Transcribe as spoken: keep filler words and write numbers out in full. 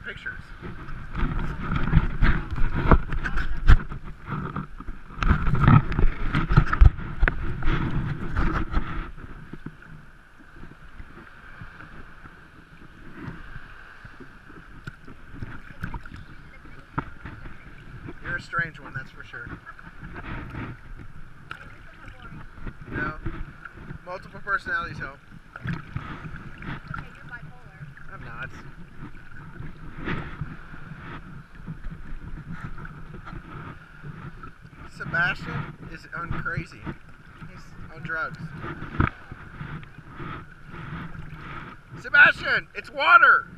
pictures. You're a strange one, that's for sure. No. Multiple personalities help. Okay, you're bipolar. I'm not. Sebastian is on crazy. He's on drugs. Sebastian, it's water!